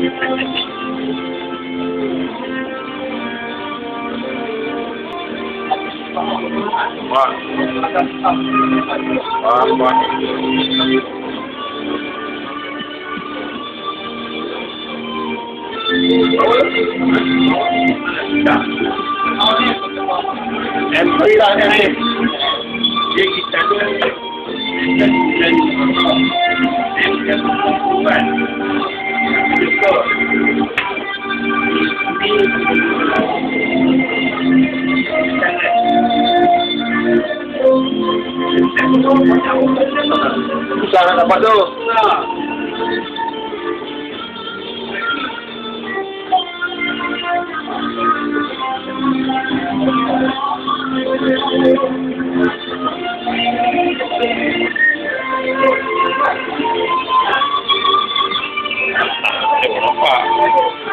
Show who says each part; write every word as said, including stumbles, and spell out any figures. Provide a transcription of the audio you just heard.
Speaker 1: Wah. Wah, wah. Dan kita ni, dia kita tu dan dan dan bukan betul. Susah nak dapat tu. Nampak.